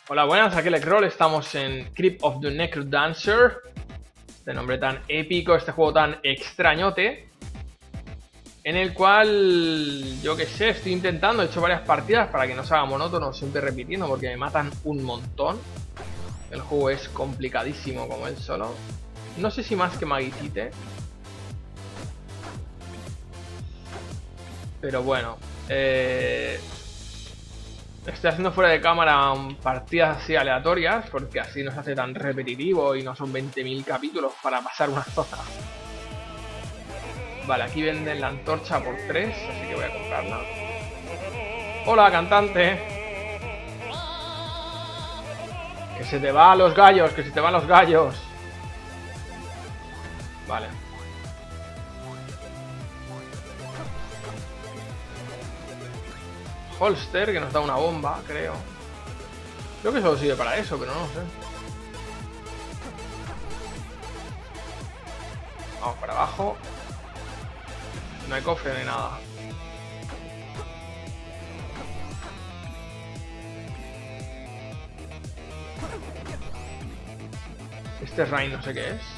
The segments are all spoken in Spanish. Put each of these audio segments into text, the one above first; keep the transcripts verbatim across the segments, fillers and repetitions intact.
Hola, buenas, aquí Lecroll, estamos en Crypt of the Necrodancer. Este nombre tan épico, este juego tan extrañote, en el cual, yo que sé, estoy intentando, he hecho varias partidas para que no se haga monótono, siempre repitiendo, porque me matan un montón. El juego es complicadísimo como él solo. No sé si más que Magicite. Pero bueno, eh... estoy haciendo fuera de cámara partidas así aleatorias, porque así no se hace tan repetitivo y no son veinte mil capítulos para pasar una zona. Vale, aquí venden la antorcha por tres, así que voy a comprarla. Hola, cantante. Que se te van los gallos, que se te van los gallos. Vale. Holster, que nos da una bomba, creo. Creo que solo sirve para eso, pero no lo sé. Vamos para abajo. No hay cofre ni nada. Este Rain no sé qué es.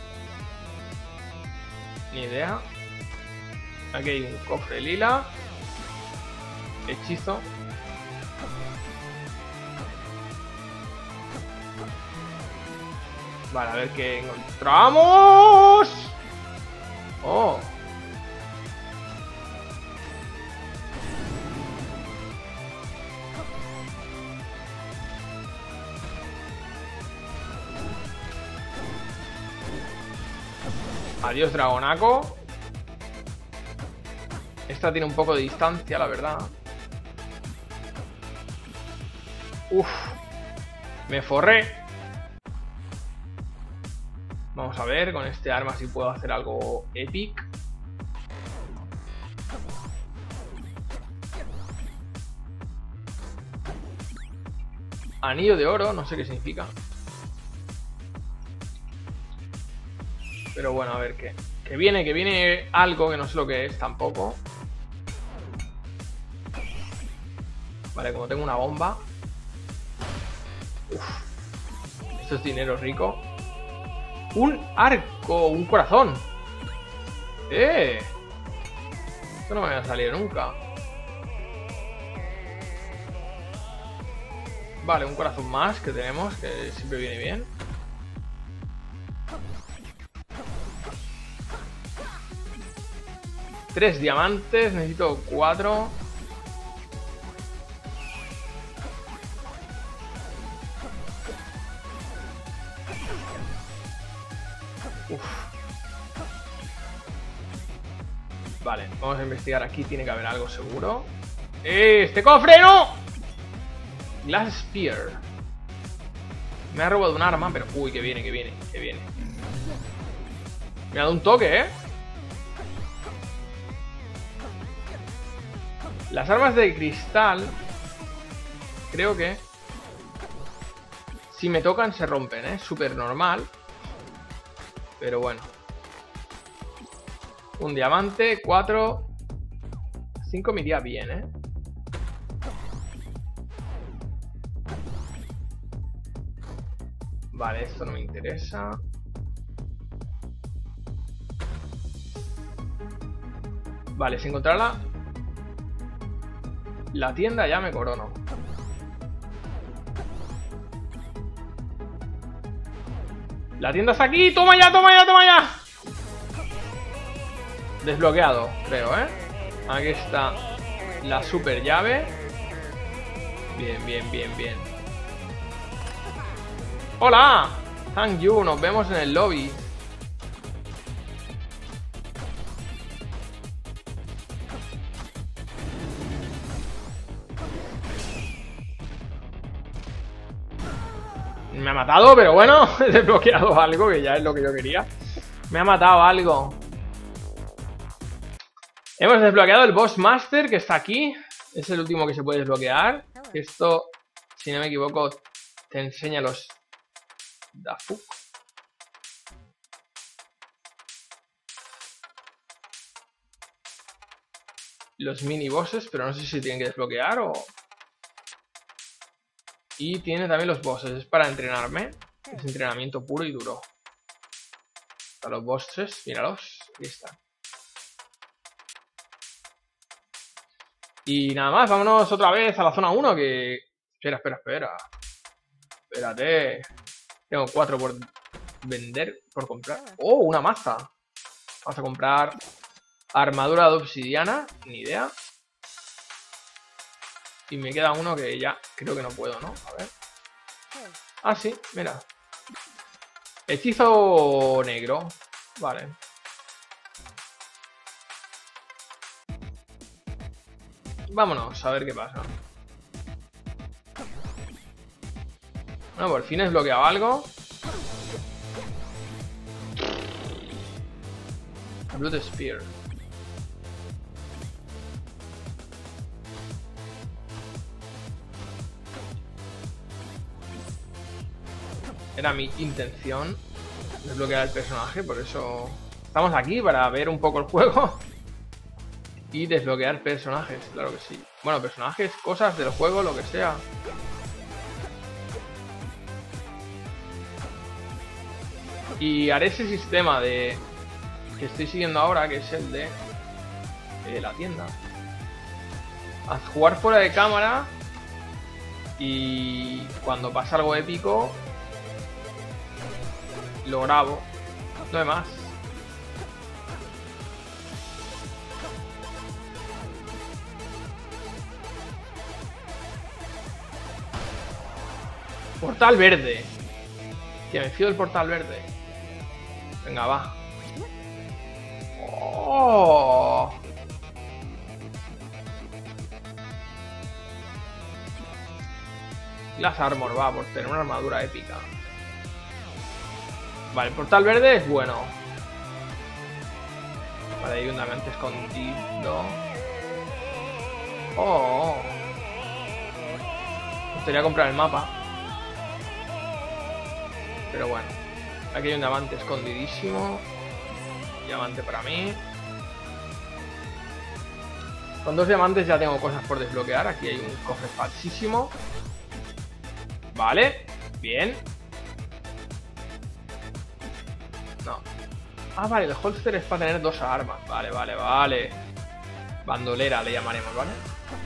Ni idea. Aquí hay un cofre lila. Hechizo. Vale, a ver qué encontramos. Oh. Adiós, dragonaco. Esta tiene un poco de distancia, la verdad. Uf, me forré. Vamos a ver con este arma si puedo hacer algo épico. Anillo de oro, no sé qué significa. Pero bueno, a ver qué. Que viene, que viene algo que no sé lo que es tampoco. Vale, como tengo una bomba. Uf, esto es dinero rico. Un arco, un corazón. ¡Eh! Esto no me va a salir nunca. Vale, un corazón más que tenemos, que siempre viene bien. Tres diamantes, necesito cuatro. Uf. Vale, vamos a investigar aquí, tiene que haber algo seguro. ¡Eh! ¡Este cofre no! Glass Spear. Me ha robado un arma, pero... Uy, que viene, que viene, que viene. Me ha dado un toque, ¿eh? Las armas de cristal... Creo que... Si me tocan se rompen, ¿eh? Súper normal. Pero bueno. Un diamante, cuatro... cinco me iría bien, ¿eh? Vale, esto no me interesa. Vale, si encontrarla... La tienda ya me corono. La tienda está aquí. ¡Toma ya, toma ya, toma ya! Desbloqueado, creo, ¿eh? Aquí está la super llave. Bien, bien, bien, bien. ¡Hola! Thank you, nos vemos en el lobby. Me ha matado, pero bueno, he desbloqueado algo, que ya es lo que yo quería. Me ha matado algo. Hemos desbloqueado el Boss Master, que está aquí. Es el último que se puede desbloquear. Esto, si no me equivoco, te enseña los Dafuk. Los mini bosses, pero no sé si tienen que desbloquear o... Y tiene también los bosses. Es para entrenarme. Es entrenamiento puro y duro. A los bosses, míralos. Aquí están. Y nada más, vámonos otra vez a la zona uno. Que... Espera, espera, espera. Espérate. Tengo cuatro por vender, por comprar. ¡Oh, una maza! Vamos a comprar armadura de obsidiana. Ni idea. Y me queda uno que ya creo que no puedo, ¿no? A ver. Ah, sí, mira. Hechizo negro. Vale. Vámonos a ver qué pasa. Bueno, por fin he desbloqueado algo. Blood Spear. Era mi intención desbloquear el personaje, por eso estamos aquí, para ver un poco el juego y desbloquear personajes, claro que sí. Bueno, personajes, cosas del juego, lo que sea. Y haré ese sistema de que estoy siguiendo ahora, que es el de, de la tienda. A jugar fuera de cámara y cuando pasa algo épico lo grabo, no hay más. Portal verde. Que me fío del portal verde. Venga, va. Oh. Glass Armor, va, por tener una armadura épica. Vale, el portal verde es bueno. Vale, hay un diamante escondido. Oh. Me gustaría comprar el mapa. Pero bueno. Aquí hay un diamante escondidísimo. Diamante para mí. Con dos diamantes ya tengo cosas por desbloquear. Aquí hay un cofre falsísimo. Vale. Bien. No. Ah, vale, el holster es para tener dos armas. Vale, vale, vale. Bandolera le llamaremos, ¿vale?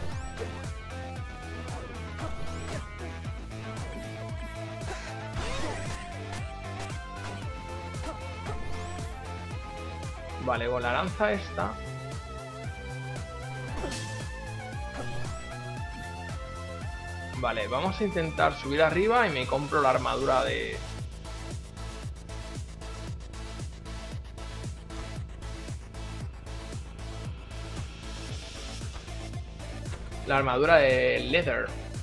Vale, con la lanza esta. Vale, vamos a intentar subir arriba y me compro la armadura de... La armadura de Leather.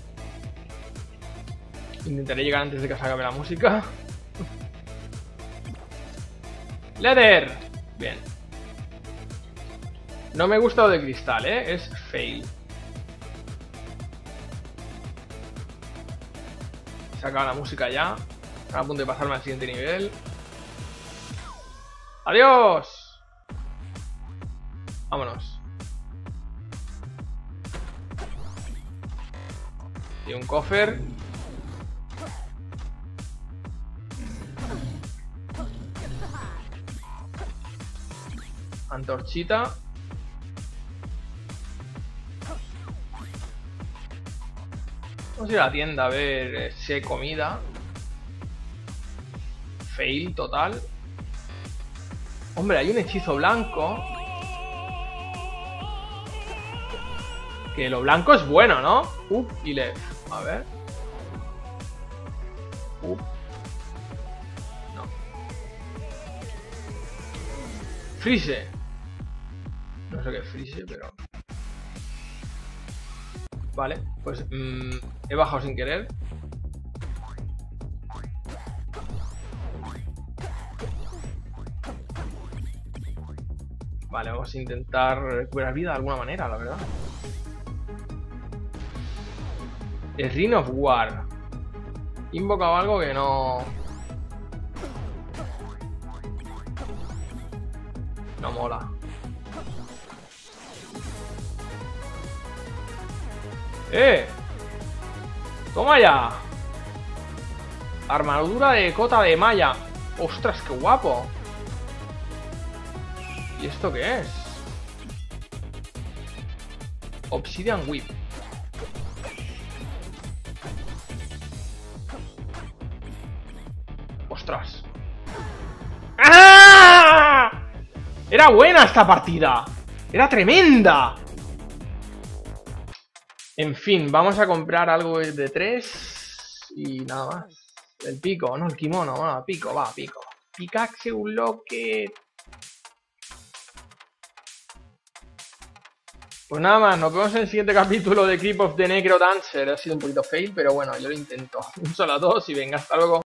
Intentaré llegar antes de que se acabe la música. ¡Leather! Bien. No me gusta lo de cristal, ¿eh? Es fail. Se acaba la música ya. Estaba a punto de pasarme al siguiente nivel. ¡Adiós! Vámonos. Y un cofre. Antorchita. Vamos a ir a la tienda a ver si hay comida. Fail total. Hombre, hay un hechizo blanco. Que lo blanco es bueno, ¿no? Up y left. A ver. Up. No. Freeze. No sé qué es freeze, pero... Vale, pues mmm, he bajado sin querer. Vale, vamos a intentar recuperar vida de alguna manera, la verdad. El Ring of War. He invocado algo que no... No mola. ¡Eh! Toma ya. Armadura de cota de malla. Ostras, qué guapo. ¿Y esto qué es? Obsidian Whip. Ostras. ¡Ah! Era buena esta partida. Era tremenda. En fin, vamos a comprar algo de tres. Y nada más. El pico, no el kimono. Va, pico, va, pico. Pickaxe, un locket. Pues nada más, nos vemos en el siguiente capítulo de Crypt of the Necrodancer. Ha sido un poquito fail, pero bueno, yo lo intento. Un solo a todos y venga, hasta luego.